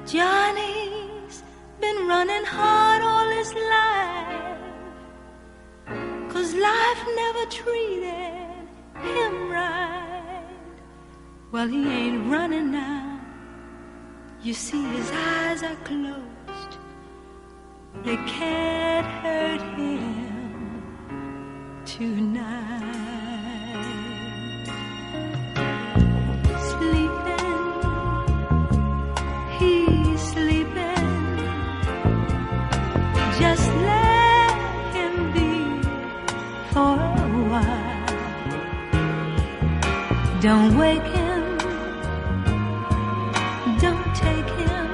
Johnny's been running hard all his life, 'cause life never treated him right. Well, he ain't running now. You see, his eyes are closed. They can't hurt him tonight. Sleeping, he's sleeping. Just let him be for a while. Don't wake him, don't take him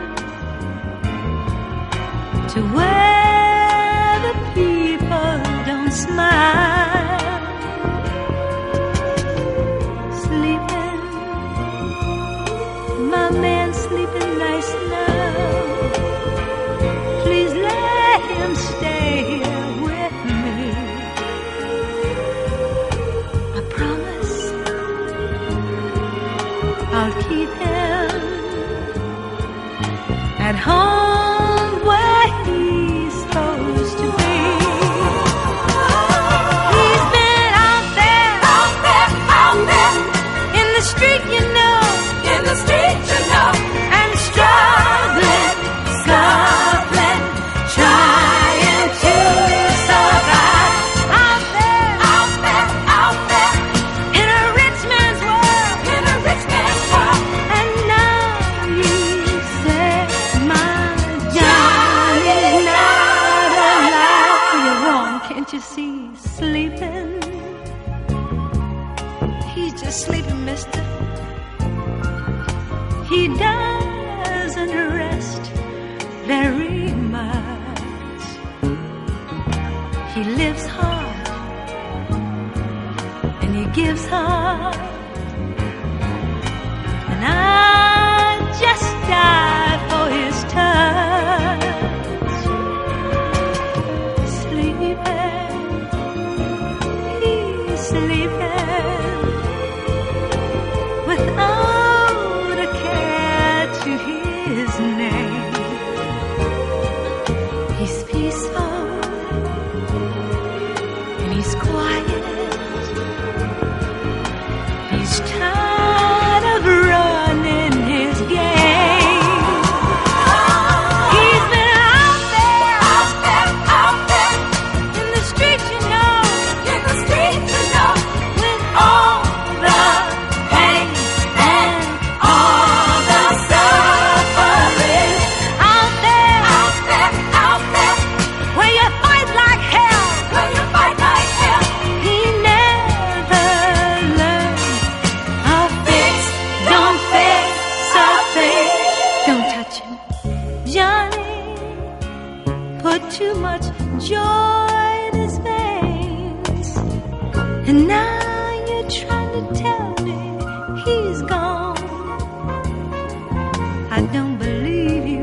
to where the people don't smile. Sleeping, my man sleeping nice now. Please let him stay here with me. I promise I'll keep him at home where he's supposed to be. He's been out there, in the street, you know, and struggling, trying to survive. Out there, in a rich man's world, and now you say, my Johnny's not alive. You're wrong, can't you see? He's sleeping. He's just sleeping, mister. He doesn't rest very much. He lives hard and he gives hard, and I just die for his touch. Sleeping, he's sleeping without a care to his name. He's peaceful and he's quiet. He's tired of running his game. He's been out there, in the streets, you know, with all the pain and all the suffering. Out there, where you fight like hell. He never learned a fix, don't fix a thing. Don't touch him, Johnny. Put too much joy in his veins, and now you're trying to tell me he's gone. I don't believe you.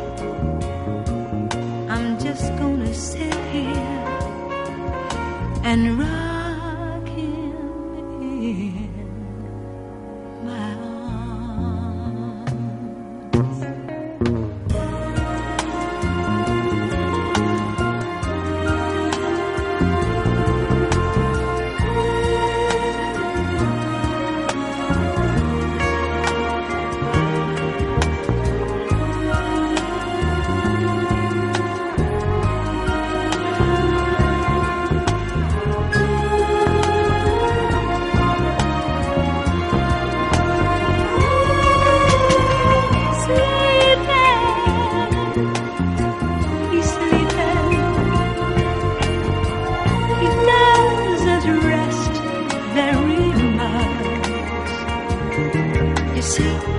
I'm just gonna sit here and rock him in my arms. He's sleeping. He doesn't rest very much. You see,